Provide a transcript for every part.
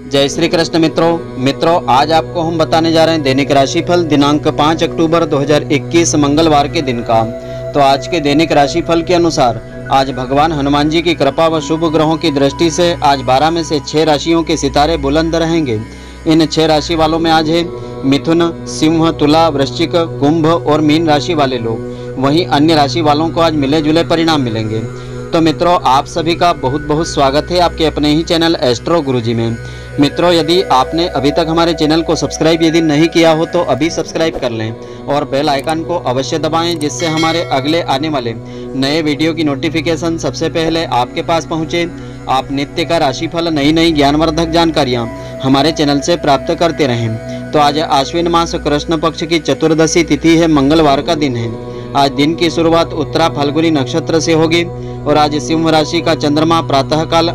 जय श्री कृष्ण मित्रों, आज आपको हम बताने जा रहे हैं दैनिक राशिफल दिनांक 5 अक्टूबर 2021 मंगलवार के दिन का। तो आज के दैनिक राशिफल के अनुसार आज भगवान हनुमान जी की कृपा व शुभ ग्रहों की दृष्टि से आज 12 में से 6 राशियों के सितारे बुलंद रहेंगे। इन 6 राशि वालों में आज है मिथुन, सिंह, तुला, वृश्चिक, कुंभ और मीन राशि वाले लोग। वहीं अन्य राशि वालों को आज मिले जुले परिणाम मिलेंगे। तो मित्रों, आप सभी का बहुत बहुत स्वागत है आपके अपने ही चैनल एस्ट्रो गुरुजी में। मित्रों, यदि आपने अभी तक हमारे चैनल को सब्सक्राइब यदि नहीं किया हो तो अभी सब्सक्राइब कर लें और बेल आइकन को अवश्य दबाएं, जिससे हमारे अगले आने वाले नए वीडियो की नोटिफिकेशन सबसे पहले आपके पास पहुंचे। आप नित्य का राशिफल, नई ज्ञानवर्धक जानकारियां हमारे चैनल से प्राप्त करते रहें। तो आज आश्विन मास कृष्ण पक्ष की चतुर्दशी तिथि है, मंगलवार का दिन है। आज दिन की शुरुआत उत्तरा फाल्गुनी नक्षत्र से होगी और आज सिंह राशि का चंद्रमा प्रातःकाल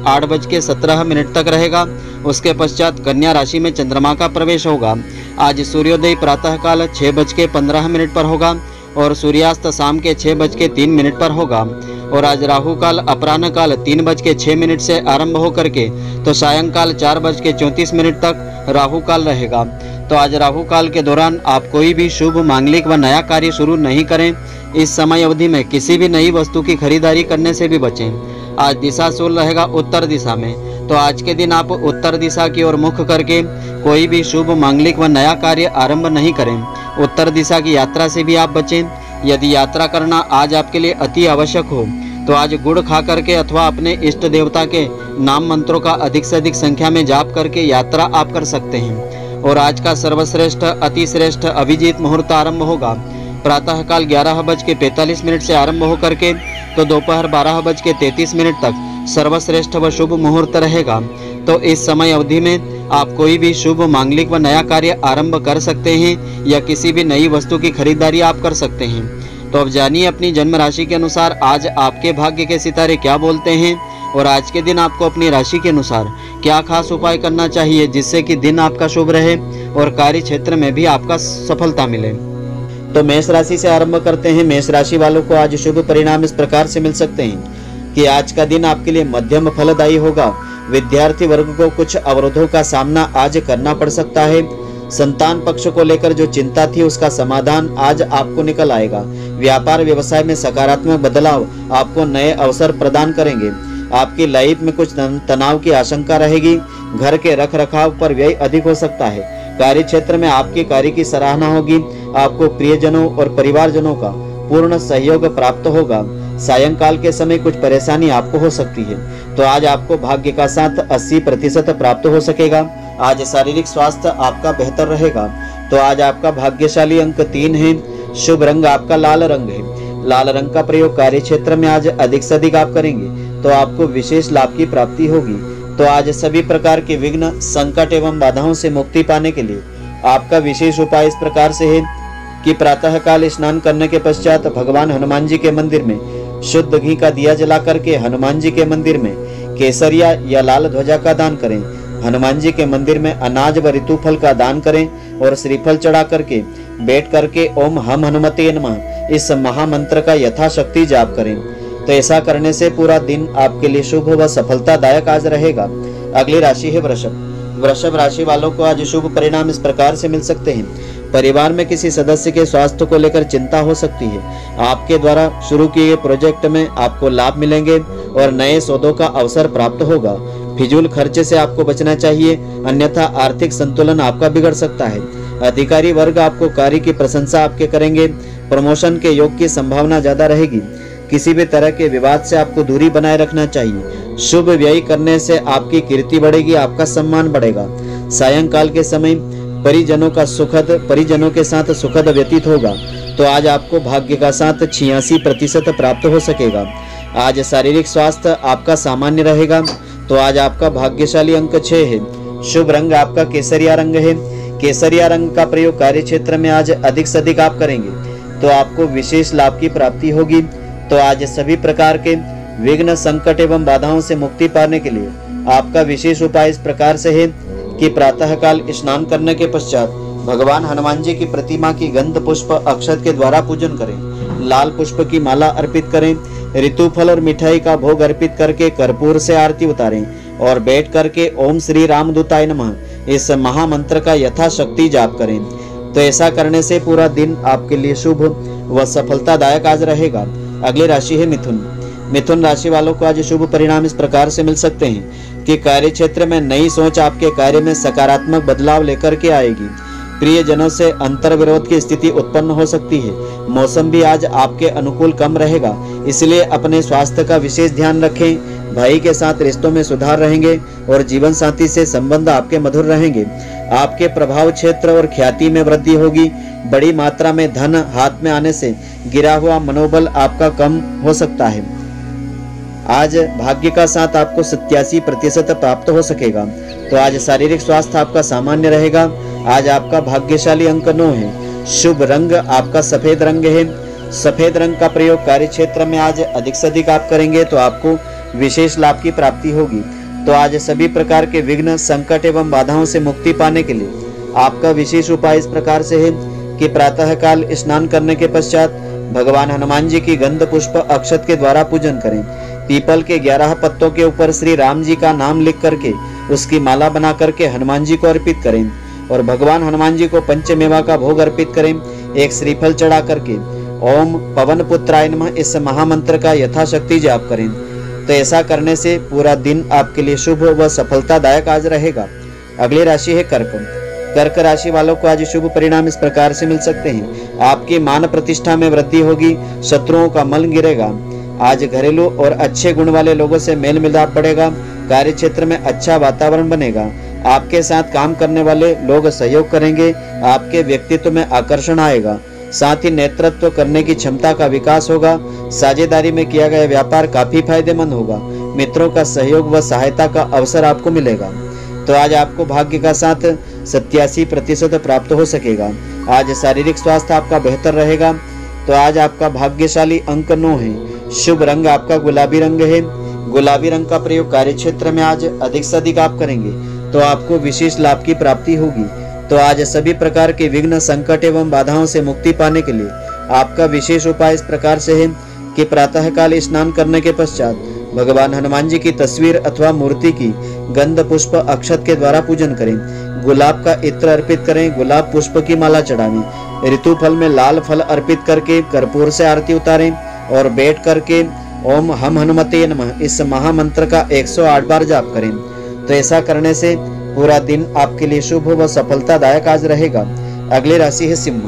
8:17 तक रहेगा। उसके पश्चात कन्या राशि में चंद्रमा का प्रवेश होगा। आज सूर्योदय प्रातःकाल 6:15 पर होगा और सूर्यास्त शाम के 6:03 पर होगा। और आज राहु काल अपराह्न काल 3:06 से आरंभ होकर के तो सायंकाल 4:34 तक राहु काल रहेगा। तो आज राहु काल के दौरान आप कोई भी शुभ, मांगलिक व नया कार्य शुरू नहीं करें। इस समय अवधि में किसी भी नई वस्तु की खरीदारी करने से भी बचें। आज दिशाशूल रहेगा उत्तर दिशा में। तो आज के दिन आप उत्तर दिशा की ओर मुख करके कोई भी शुभ, मांगलिक व नया कार्य आरंभ नहीं करें। उत्तर दिशा की यात्रा से भी आप बचें। यदि यात्रा करना आज आपके लिए अति आवश्यक हो तो आज गुड़ खा करके अथवा अपने इष्ट देवता के नाम मंत्रों का अधिक से अधिक संख्या में जाप करके यात्रा आप कर सकते हैं। और आज का सर्वश्रेष्ठ, अतिश्रेष्ठ अभिजीत मुहूर्त आरंभ होगा प्रातःकाल 11:45 से आरंभ होकर के तो दोपहर 12:33 तक सर्वश्रेष्ठ व शुभ मुहूर्त रहेगा। तो इस समय अवधि में आप कोई भी शुभ, मांगलिक व नया कार्य आरंभ कर सकते हैं या किसी भी नई वस्तु की खरीदारी आप कर सकते हैं। तो अब जानिए अपनी जन्म राशि के अनुसार आज आपके भाग्य के सितारे क्या बोलते हैं और आज के दिन आपको अपनी राशि के अनुसार क्या खास उपाय करना चाहिए जिससे कि दिन आपका शुभ रहे और कार्य क्षेत्र में भी आपका सफलता मिले। तो मेष राशि से आरंभ करते हैं। मेष राशि वालों को आज शुभ परिणाम इस प्रकार से मिल सकते हैं कि आज का दिन आपके लिए मध्यम फलदायी होगा। विद्यार्थी वर्ग को कुछ अवरोधों का सामना आज करना पड़ सकता है। संतान पक्ष को लेकर जो चिंता थी उसका समाधान आज आपको निकल आएगा। व्यापार व्यवसाय में सकारात्मक बदलाव आपको नए अवसर प्रदान करेंगे। आपकी लाइफ में कुछ तनाव की आशंका रहेगी। घर के रख रखाव पर व्यय अधिक हो सकता है। कार्य क्षेत्र में आपके कार्य की सराहना होगी। आपको प्रियजनों और परिवारजनों का पूर्ण सहयोग प्राप्त होगा। सायंकाल के समय कुछ परेशानी आपको हो सकती है। तो आज आपको भाग्य का साथ 80% प्राप्त हो सकेगा। आज शारीरिक स्वास्थ्य आपका बेहतर रहेगा। तो आज आपका भाग्यशाली अंक 3 है। शुभ रंग आपका लाल रंग है। लाल रंग का प्रयोग कार्य क्षेत्र में आज अधिक से अधिक आप करेंगे तो आपको विशेष लाभ की प्राप्ति होगी। तो आज सभी प्रकार के विघ्न, संकट एवं बाधाओं से मुक्ति पाने के लिए आपका विशेष उपाय इस प्रकार से है कि प्रातःकाल स्नान करने के पश्चात भगवान हनुमान जी के मंदिर में शुद्ध घी का दिया जला करके हनुमान जी के मंदिर में केसरिया या लाल ध्वजा का दान करें। हनुमान जी के मंदिर में अनाज व ऋतु फल का दान करें और श्रीफल चढ़ा करके बैठ करके ओम हम हनुमते नमः इस महामंत्र का यथाशक्ति जाप करें। तो ऐसा करने से पूरा दिन आपके लिए शुभ व सफलतादायक आज रहेगा। अगली राशि है वृषभ। वृषभ राशि वालों को आज शुभ परिणाम इस प्रकार से मिल सकते हैं। परिवार में किसी सदस्य के स्वास्थ्य को लेकर चिंता हो सकती है। आपके द्वारा शुरू किए गए प्रोजेक्ट में आपको लाभ मिलेंगे और नए सौदों का अवसर प्राप्त होगा। फिजूल खर्चे से आपको बचना चाहिए, अन्यथा आर्थिक संतुलन आपका बिगड़ सकता है। अधिकारी वर्ग आपको कार्य की प्रशंसा आपके करेंगे। प्रमोशन के योग की संभावना ज्यादा रहेगी। किसी भी तरह के विवाद से आपको दूरी बनाए रखना चाहिए। शुभ व्यय करने से आपकी कीर्ति बढ़ेगी, आपका सम्मान बढ़ेगा। सायंकाल के समय परिजनों के साथ सुखद व्यतीत होगा। तो आज आपको भाग्य का साथ 86% प्राप्त हो सकेगा। आज शारीरिक स्वास्थ्य आपका सामान्य रहेगा। तो आज आपका भाग्यशाली अंक 6 है। शुभ रंग आपका केसरिया रंग है। केसरिया रंग का प्रयोग कार्य क्षेत्र में आज अधिक से अधिक आप करेंगे तो आपको विशेष लाभ की प्राप्ति होगी। तो आज सभी प्रकार के विघ्न, संकट एवं बाधाओं से मुक्ति पाने के लिए आपका विशेष उपाय इस प्रकार से है कि प्रातःकाल स्नान करने के पश्चात भगवान हनुमान जी की प्रतिमा की गंध पुष्प अक्षत के द्वारा पूजन करें। लाल पुष्प की माला अर्पित करें। ऋतु फल और मिठाई का भोग अर्पित करके कर्पूर से आरती उतारें। और बैठ करके ओम श्री रामदूताय नमः इस महामंत्र का यथाशक्ति जाप करें। तो ऐसा करने से पूरा दिन आपके लिए शुभ व सफलतादायक आज रहेगा। अगली राशि है मिथुन। मिथुन राशि वालों को आज शुभ परिणाम इस प्रकार से मिल सकते हैं कि कार्य क्षेत्र में नई सोच आपके कार्य में सकारात्मक बदलाव लेकर के आएगी। प्रियजनों से अंतर विरोध की स्थिति उत्पन्न हो सकती है। मौसम भी आज आपके अनुकूल कम रहेगा, इसलिए अपने स्वास्थ्य का विशेष ध्यान रखें। भाई के साथ रिश्तों में सुधार रहेंगे और जीवन साथी से संबंध आपके मधुर रहेंगे। आपके प्रभाव क्षेत्र और ख्याति में वृद्धि होगी। बड़ी मात्रा में धन हाथ में आने से गिरा हुआ मनोबल आपका कम हो सकता है। आज भाग्य का साथ आपको 87% प्राप्त हो सकेगा। तो आज शारीरिक स्वास्थ्य आपका सामान्य रहेगा। आज आपका भाग्यशाली अंक 9 है। शुभ रंग आपका सफेद रंग है। सफेद रंग का प्रयोग कार्य क्षेत्र में आज अधिक से अधिक आप करेंगे तो आपको विशेष लाभ की प्राप्ति होगी। तो आज सभी प्रकार के विघ्न, संकट एवं बाधाओं से मुक्ति पाने के लिए आपका विशेष उपाय इस प्रकार से है कि प्रातः काल स्नान करने के पश्चात भगवान हनुमान जी की गंध पुष्प अक्षत के द्वारा पूजन करें। पीपल के 11 पत्तों के ऊपर श्री राम जी का नाम लिख करके उसकी माला बना करके हनुमान जी को अर्पित करें और भगवान हनुमान जी को पंचमेवा का भोग अर्पित करें। एक श्रीफल चढ़ा करके ओम पवन पुत्राय नमः इस महामंत्र का यथाशक्ति जाप करें। तो ऐसा करने से पूरा दिन आपके लिए शुभ व सफलतादायक आज रहेगा। अगली राशि है कर्क। कर्क राशि वालों को आज शुभ परिणाम इस प्रकार से मिल सकते हैं। आपकी मान प्रतिष्ठा में वृद्धि होगी। शत्रुओं का मल गिरेगा। आज घरेलू और अच्छे गुण वाले लोगों से मेल मिलाप बढ़ेगा। कार्य क्षेत्र में अच्छा वातावरण बनेगा। आपके साथ काम करने वाले लोग सहयोग करेंगे। आपके व्यक्तित्व में आकर्षण आएगा। साथ ही नेतृत्व करने की क्षमता का विकास होगा। साझेदारी में किया गया व्यापार काफी फायदेमंद होगा। मित्रों का सहयोग व सहायता का अवसर आपको मिलेगा। तो आज आपको भाग्य का साथ 87% प्राप्त हो सकेगा। आज शारीरिक स्वास्थ्य आपका बेहतर रहेगा। तो आज आपका भाग्यशाली अंक 9 है। शुभ रंग आपका गुलाबी रंग है। गुलाबी रंग का प्रयोग कार्य क्षेत्र में आज अधिक से अधिक आप करेंगे तो आपको विशेष लाभ की प्राप्ति होगी। तो आज सभी प्रकार के विघ्न, संकट एवं बाधाओं से मुक्ति पाने के लिए आपका विशेष उपाय इस प्रकार से है कि प्रातः काल स्नान करने के पश्चात भगवान हनुमान जी की तस्वीर अथवा मूर्ति की गंध पुष्प अक्षत के द्वारा पूजन करें। गुलाब का इत्र अर्पित करें। गुलाब पुष्प की माला चढ़ावें। ऋतु फल में लाल फल अर्पित करके कर्पूर से आरती उतारें और बैठ करके ओम हम हनुमते नमः इस महामंत्र का 108 बार जाप करें। तो ऐसा करने से पूरा दिन आपके लिए शुभ व सफलतादायक आज रहेगा। अगली राशि है सिंह।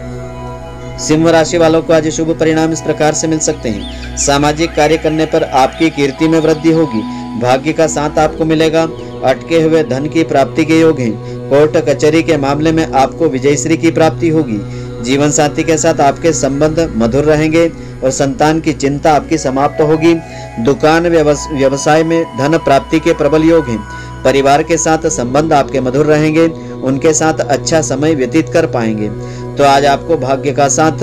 सिंह राशि वालों को आज शुभ परिणाम इस प्रकार से मिल सकते हैं। सामाजिक कार्य करने पर आपकी कीर्ति में वृद्धि होगी। भाग्य का साथ आपको मिलेगा। अटके हुए धन की प्राप्ति के योग हैं। कोर्ट कचहरी के मामले में आपको विजयश्री की प्राप्ति होगी। जीवन साथी के साथ आपके संबंध मधुर रहेंगे और संतान की चिंता आपकी समाप्त होगी। दुकान व्यवसाय में धन प्राप्ति के प्रबल योग हैं। परिवार के साथ संबंध आपके मधुर रहेंगे। उनके साथ अच्छा समय व्यतीत कर पाएंगे। तो आज आपको भाग्य का साथ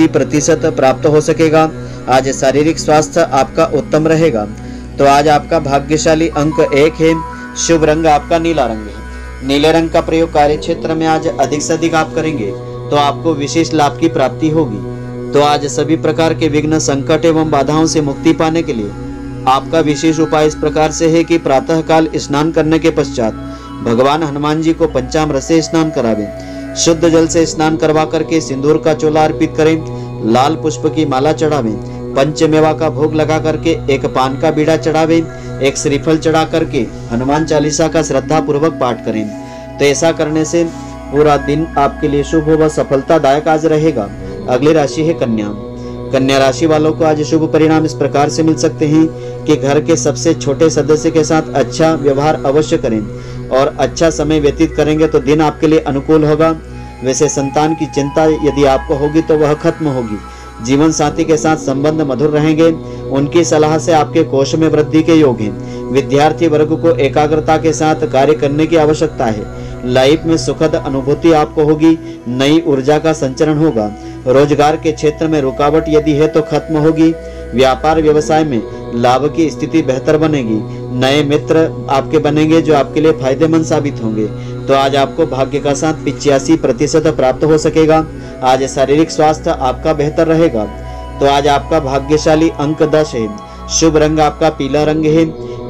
80% प्राप्त हो सकेगा। आज शारीरिक स्वास्थ्य आपका उत्तम रहेगा। तो आज आपका भाग्यशाली अंक 1 है। शुभ रंग आपका नीला रंग है। नीले रंग का प्रयोग कार्य क्षेत्र में आज अधिक से अधिक आप करेंगे तो आपको विशेष लाभ की प्राप्ति होगी। तो आज सभी प्रकार के विघ्न, संकट एवं बाधाओं से मुक्ति पाने के लिए आपका विशेष उपाय इस प्रकार से है कि प्रातः काल स्नान करने के पश्चात भगवान हनुमान जी को पंचामृत से स्नान करावें। शुद्ध जल से स्नान करवा करके सिंदूर का चोला अर्पित करें। लाल पुष्प की माला चढ़ावें। पंचमेवा का भोग लगा करके एक पान का बीड़ा चढ़ावें। एक श्रीफल चढ़ा करके हनुमान चालीसा का श्रद्धा पूर्वक पाठ करें। तो ऐसा करने से पूरा दिन आपके लिए शुभ व सफलतादायक आज रहेगा। अगली राशि है कन्या। कन्या राशि वालों को आज शुभ परिणाम इस प्रकार से मिल सकते हैं कि घर के सबसे छोटे सदस्य के साथ अच्छा व्यवहार अवश्य करें और अच्छा समय व्यतीत करेंगे तो दिन आपके लिए अनुकूल होगा। वैसे संतान की चिंता यदि आपको होगी तो वह खत्म होगी। जीवन साथी के साथ संबंध मधुर रहेंगे। उनकी सलाह से आपके कोष में वृद्धि के योग हैं। विद्यार्थी वर्ग को एकाग्रता के साथ कार्य करने की आवश्यकता है। लाइफ में सुखद अनुभूति आपको होगी। नई ऊर्जा का संचरण होगा। रोजगार के क्षेत्र में रुकावट यदि है तो खत्म होगी। व्यापार व्यवसाय में लाभ की स्थिति बेहतर बनेगी। नए मित्र आपके बनेंगे जो आपके लिए फायदेमंद साबित होंगे। तो आज आपको भाग्य का साथ 85% प्राप्त हो सकेगा। आज शारीरिक स्वास्थ्य आपका बेहतर रहेगा। तो आज आपका भाग्यशाली अंक 10 है। शुभ रंग आपका पीला रंग है।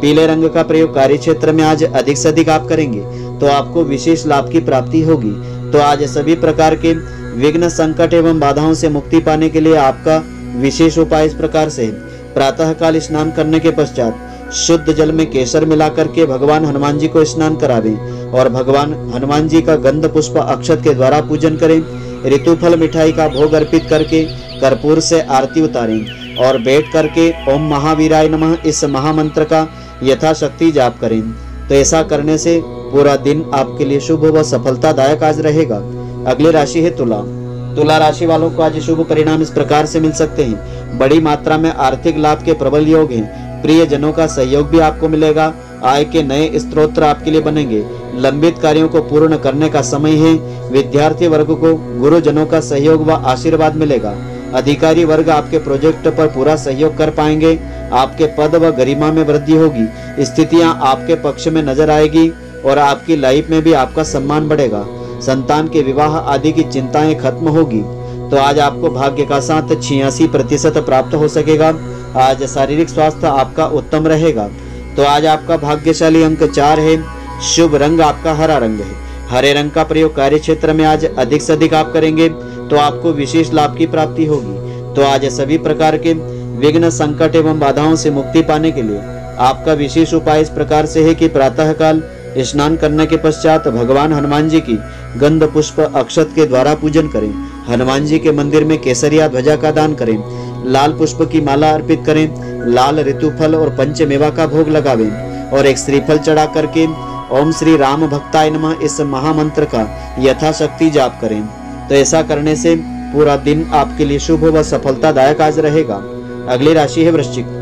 पीले रंग का प्रयोग कार्य क्षेत्र में आज अधिक से अधिक आप करेंगे तो आपको विशेष लाभ की प्राप्ति होगी। तो आज सभी प्रकार के विघ्न, संकट एवं बाधाओं से मुक्ति पाने के लिए आपका विशेष उपाय इस प्रकार से है। प्रातः काल स्नान करने के पश्चात शुद्ध जल में केसर मिलाकर के भगवान हनुमान जी को स्नान करावें और भगवान हनुमान जी का गंध पुष्प अक्षत के द्वारा पूजन करें। ऋतुफल मिठाई का भोग अर्पित करके कर्पूर से आरती उतारें और बैठ करके ओम महावीराय नमः इस महामंत्र का यथाशक्ति जाप करें। तो ऐसा करने से पूरा दिन आपके लिए शुभ व सफलतादायक आज रहेगा। अगली राशि है तुला। तुला राशि वालों को आज शुभ परिणाम इस प्रकार से मिल सकते हैं। बड़ी मात्रा में आर्थिक लाभ के प्रबल योग हैं। प्रिय जनों का सहयोग भी आपको मिलेगा। आय के नए स्रोत आपके लिए बनेंगे। लंबित कार्यों को पूर्ण करने का समय है। विद्यार्थी वर्ग को गुरुजनों का सहयोग व आशीर्वाद मिलेगा। अधिकारी वर्ग आपके प्रोजेक्ट पर पूरा सहयोग कर पाएंगे। आपके पद व गरिमा में वृद्धि होगी। स्थितियां आपके पक्ष में नजर आएगी और आपकी लाइफ में भी आपका सम्मान बढ़ेगा। संतान के विवाह आदि की चिंताएं खत्म होगी। तो आज आपको भाग्य का साथ 86% प्राप्त हो सकेगा। आज शारीरिक स्वास्थ्य आपका उत्तम रहेगा। तो आज आपका भाग्यशाली अंक 4 है। शुभ रंग आपका हरा रंग है। हरे रंग का प्रयोग कार्य क्षेत्र में आज अधिक से अधिक आप करेंगे तो आपको विशेष लाभ की प्राप्ति होगी। तो आज सभी प्रकार के विघ्न, संकट एवं बाधाओं से मुक्ति पाने के लिए आपका विशेष उपाय इस प्रकार से है कि प्रातः काल स्नान करने के पश्चात भगवान हनुमान जी की गंध पुष्प अक्षत के द्वारा पूजन करें। हनुमान जी के मंदिर में केसरिया ध्वजा का दान करें। लाल पुष्प की माला अर्पित करें। लाल ऋतुफल और पंचमेवा का भोग लगावें और एक श्रीफल चढ़ा करके ओम श्री राम भक्ताय नमः इस महामंत्र का यथाशक्ति जाप करें। तो ऐसा करने से पूरा दिन आपके लिए शुभ व सफलतादायक आज रहेगा। अगली राशि है वृश्चिक।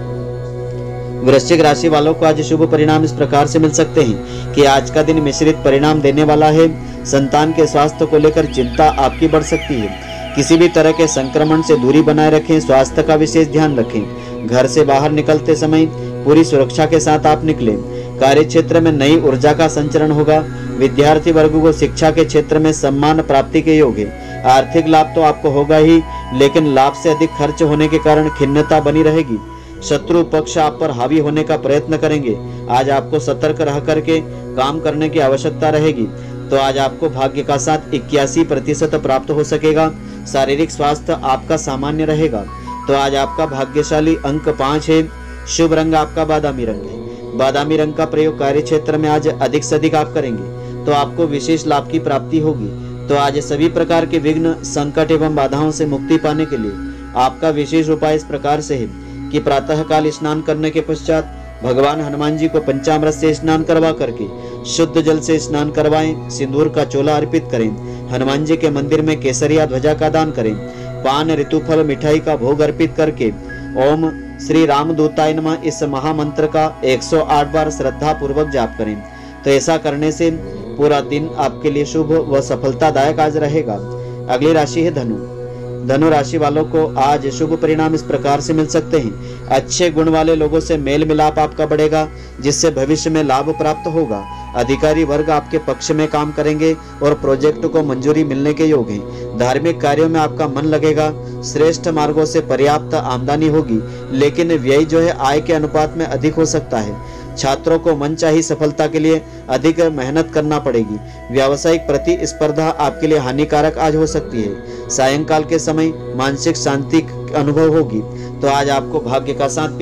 वृश्चिक राशि वालों को आज शुभ परिणाम इस प्रकार से मिल सकते हैं कि आज का दिन मिश्रित परिणाम देने वाला है। संतान के स्वास्थ्य को लेकर चिंता आपकी बढ़ सकती है। किसी भी तरह के संक्रमण से दूरी बनाए रखें। स्वास्थ्य का विशेष ध्यान रखें। घर से बाहर निकलते समय पूरी सुरक्षा के साथ आप निकलें। कार्य क्षेत्र में नई ऊर्जा का संचरण होगा। विद्यार्थी वर्ग को शिक्षा के क्षेत्र में सम्मान प्राप्ति के योग है। आर्थिक लाभ तो आपको होगा ही, लेकिन लाभ से अधिक खर्च होने के कारण खिन्नता बनी रहेगी। शत्रु पक्ष आप पर हावी होने का प्रयत्न करेंगे। आज आपको सतर्क रह करके काम करने की आवश्यकता रहेगी। तो आज आपको भाग्य का साथ 81% प्राप्त हो सकेगा। शारीरिक स्वास्थ्य आपका सामान्य रहेगा। तो आज आपका भाग्यशाली अंक 5 है। शुभ रंग आपका बादामी रंग है। बादामी रंग का प्रयोग कार्य क्षेत्र में आज अधिक से अधिक आप करेंगे तो आपको विशेष लाभ की प्राप्ति होगी। तो आज सभी प्रकार के विघ्न, संकट एवं बाधाओं से मुक्ति पाने के लिए आपका विशेष उपाय इस प्रकार से है कि प्रातः काल स्नान करने के पश्चात भगवान हनुमान जी को पंचामृत से स्नान करवा करके शुद्ध जल से स्नान करवाएं। सिंदूर का चोला अर्पित करें। हनुमान जी के मंदिर में केसरिया ध्वजा का दान करें। पान, ऋतुफल, मिठाई का भोग अर्पित करके ओम श्री रामदूताय नमः इस महामंत्र का 108 बार श्रद्धा पूर्वक जाप करें। तो ऐसा करने से पूरा दिन आपके लिए शुभ व सफलतादायक आज रहेगा। अगली राशि है धनु। धनु राशि वालों को आज शुभ परिणाम इस प्रकार से मिल सकते हैं। अच्छे गुण वाले लोगों से मेल मिलाप आपका बढ़ेगा, जिससे भविष्य में लाभ प्राप्त होगा। अधिकारी वर्ग आपके पक्ष में काम करेंगे और प्रोजेक्ट को मंजूरी मिलने के योग हैं। धार्मिक कार्यों में आपका मन लगेगा। श्रेष्ठ मार्गों से पर्याप्त आमदनी होगी, लेकिन व्यय जो है आय के अनुपात में अधिक हो सकता है। छात्रों को मनचाही सफलता के लिए अधिक मेहनत करना पड़ेगी। व्यावसायिक प्रतिस्पर्धा आपके लिए हानिकारक आज हो सकती है। सायंकाल के समय मानसिक शांति अनुभव होगी। तो आज आपको भाग्य का साथ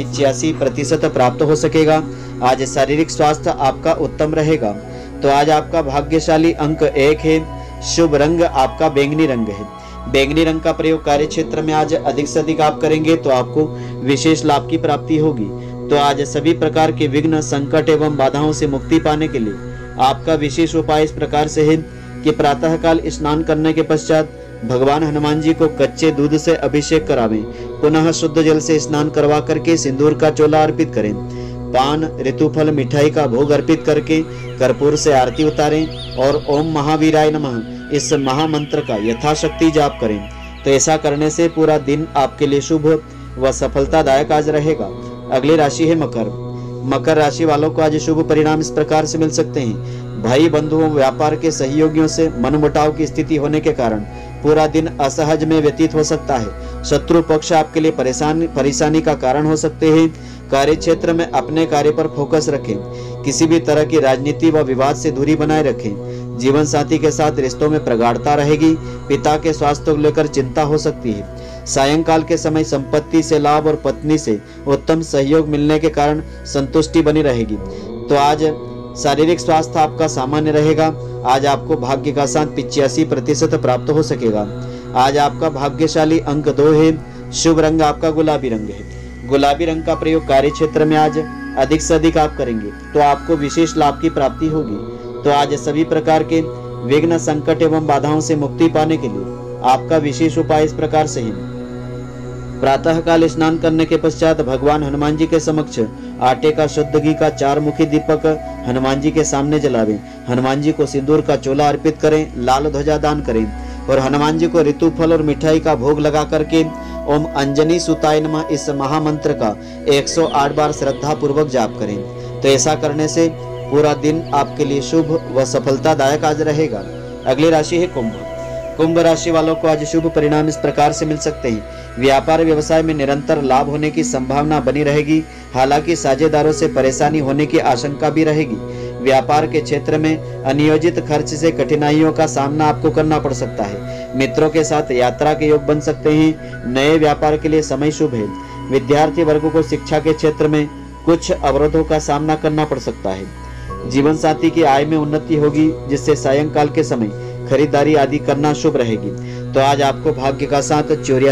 85% प्राप्त हो सकेगा। आज शारीरिक स्वास्थ्य आपका उत्तम रहेगा। तो आज आपका भाग्यशाली अंक 1 है। शुभ रंग आपका बैंगनी रंग है। बैंगनी रंग का प्रयोग कार्य क्षेत्र में आज अधिक से अधिक आप करेंगे तो आपको विशेष लाभ की प्राप्ति होगी। तो आज सभी प्रकार के विघ्न, संकट एवं बाधाओं से मुक्ति पाने के लिए आपका विशेष उपाय इस प्रकार से है कि प्रातः काल स्नान करने के पश्चात भगवान हनुमान जी को कच्चे दूध से अभिषेक करावें। पुनः शुद्ध जल से स्नान करवा करके सिंदूर का चोला अर्पित करें। पान, ऋतुफल, मिठाई का भोग अर्पित करके कर्पूर से आरती उतारें और ओम महावीराय नमः इस महामंत्र का यथाशक्ति जाप करें। तो ऐसा करने से पूरा दिन आपके लिए शुभ व सफलतादायक आज रहेगा। अगली राशि है मकर। मकर राशि वालों को आज शुभ परिणाम इस प्रकार से मिल सकते हैं। भाई बंधुओं, व्यापार के सहयोगियों से मनमुटाव की स्थिति होने के कारण पूरा दिन असहज में व्यतीत हो सकता है। शत्रु पक्ष आपके लिए परेशानी का कारण हो सकते हैं। कार्य क्षेत्र में अपने कार्य पर फोकस रखें। किसी भी तरह की राजनीति व विवाद से दूरी बनाए रखें। जीवन साथी के साथ रिश्तों में प्रगाढ़ता रहेगी। पिता के स्वास्थ्य को लेकर चिंता हो सकती है। सायंकाल के समय संपत्ति से लाभ और पत्नी से उत्तम सहयोग मिलने के कारण संतुष्टि बनी रहेगी। तो आज शारीरिक स्वास्थ्य आपका सामान्य रहेगा। आज आपको भाग्य का साथ 85% प्राप्त हो सकेगा। आज आपका भाग्यशाली अंक 2 है। शुभ रंग आपका गुलाबी रंग है। गुलाबी रंग का प्रयोग कार्य क्षेत्र में आज अधिक से अधिक आप करेंगे तो आपको विशेष लाभ की प्राप्ति होगी। तो आज सभी प्रकार के विघ्न, संकट एवं बाधाओं से मुक्ति पाने के लिए आपका विशेष उपाय इस प्रकार से है। प्रातः काल स्नान करने के पश्चात भगवान हनुमान जी के समक्ष आटे का शुद्ध घी का 4 मुखी दीपक हनुमान जी के सामने जलावें। हनुमान जी को सिंदूर का चोला अर्पित करें, लाल ध्वजा दान करें और हनुमान जी को ऋतु फल और मिठाई का भोग लगा करके ओम अंजनी सुताय नमः इस महामंत्र का 108 बार श्रद्धा पूर्वक जाप करें। तो ऐसा करने से पूरा दिन आपके लिए शुभ व सफलतादायक आज रहेगा। अगली राशि है कुंभ। कुंभ राशि वालों को आज शुभ परिणाम इस प्रकार से मिल सकते हैं। व्यापार व्यवसाय में निरंतर लाभ होने की संभावना बनी रहेगी। हालांकि साझेदारों से परेशानी होने की आशंका भी रहेगी। व्यापार के क्षेत्र में अनियोजित खर्च से कठिनाइयों का सामना आपको करना पड़ सकता है। मित्रों के साथ यात्रा के योग बन सकते हैं। नए व्यापार के लिए समय शुभ है। विद्यार्थी वर्ग को शिक्षा के क्षेत्र में कुछ अवरोधों का सामना करना पड़ सकता है। जीवन साथी की आय में उन्नति होगी, जिससे सायंकाल के समय खरीदारी आदि करना शुभ रहेगी। तो आज आपको भाग्य का साथ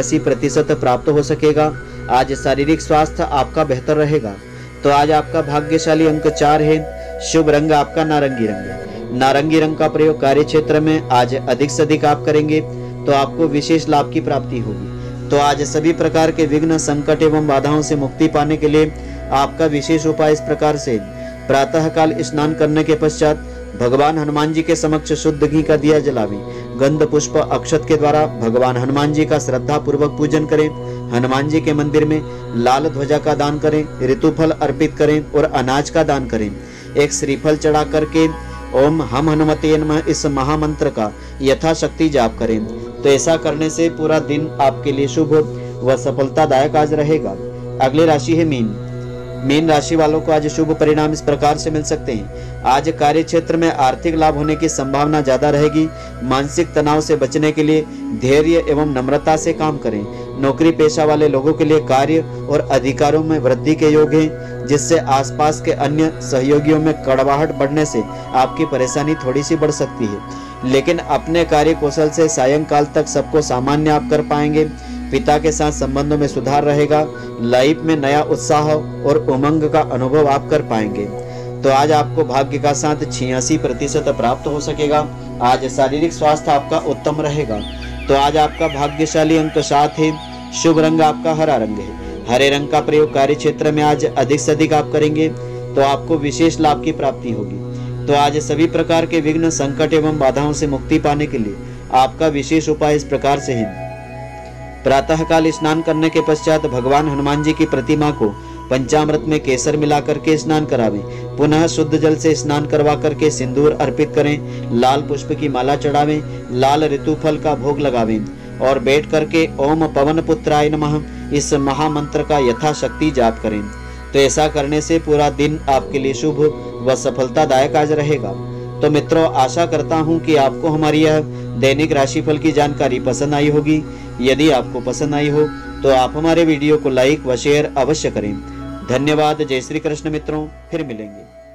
84% प्राप्त हो सकेगा। आज शारीरिक स्वास्थ्य आपका बेहतर रहेगा। तो आज आपका भाग्यशाली अंक 4 है। शुभ रंग आपका नारंगी रंग है। नारंगी रंग का प्रयोग कार्य क्षेत्र में आज अधिक से अधिक आप करेंगे तो आपको विशेष लाभ की प्राप्ति होगी। तो आज सभी प्रकार के विघ्न, संकट एवं बाधाओं से मुक्ति पाने के लिए आपका विशेष उपाय इस प्रकार से। प्रातः काल स्नान करने के पश्चात भगवान हनुमान जी के समक्ष शुद्ध घी का दिया जलावें। गंध, पुष्प, अक्षत के द्वारा भगवान हनुमान जी का श्रद्धा पूर्वक पूजन करें। हनुमान जी के मंदिर में लाल ध्वजा का दान करें, ऋतुफल अर्पित करें और अनाज का दान करें। एक श्रीफल चढ़ा करके ओम हम हनुमते नमः इस महामंत्र का यथाशक्ति जाप करें। तो ऐसा करने से पूरा दिन आपके लिए शुभ व सफलतादायक आज रहेगा। अगली राशि है मीन। मीन राशि वालों को आज शुभ परिणाम इस प्रकार से मिल सकते हैं। आज कार्य क्षेत्र में आर्थिक लाभ होने की संभावना ज्यादा रहेगी। मानसिक तनाव से बचने के लिए धैर्य एवं नम्रता से काम करें। नौकरी पेशा वाले लोगों के लिए कार्य और अधिकारों में वृद्धि के योग हैं, जिससे आसपास के अन्य सहयोगियों में कड़वाहट बढ़ने से आपकी परेशानी थोड़ी सी बढ़ सकती है। लेकिन अपने कार्य कौशल से सायंकाल तक सबको सामान्य आप कर पाएंगे। पिता के साथ संबंधों में सुधार रहेगा। लाइफ में नया उत्साह और उमंग का अनुभव आप कर पाएंगे। तो आज आपको भाग्य का साथ 86% प्राप्त हो सकेगा। आज शारीरिक स्वास्थ्य आपका उत्तम रहेगा। तो आज आपका भाग्यशाली अंक 7 है। शुभ रंग आपका हरा रंग है। हरे रंग का प्रयोग कार्य क्षेत्र में आज अधिक से अधिक आप करेंगे तो आपको विशेष लाभ की प्राप्ति होगी। तो आज सभी प्रकार के विघ्न, संकट एवं बाधाओं से मुक्ति पाने के लिए आपका विशेष उपाय इस प्रकार से है। प्रातः काल स्नान करने के पश्चात भगवान हनुमान जी की प्रतिमा को पंचामृत में केसर मिलाकर के स्नान करावें। पुनः शुद्ध जल से स्नान करवा करके सिंदूर अर्पित करें। लाल पुष्प की माला चढ़ावें। लाल ऋतुफल का भोग लगावें और बैठ करके ओम पवन पुत्राय नमः इस महामंत्र का यथाशक्ति जाप करें। तो ऐसा करने से पूरा दिन आपके लिए शुभ व सफलतादायक आज रहेगा। तो मित्रों, आशा करता हूं कि आपको हमारी यह दैनिक राशिफल की जानकारी पसंद आई होगी। यदि आपको पसंद आई हो तो आप हमारे वीडियो को लाइक व शेयर अवश्य करें। धन्यवाद। जय श्री कृष्ण मित्रों, फिर मिलेंगे।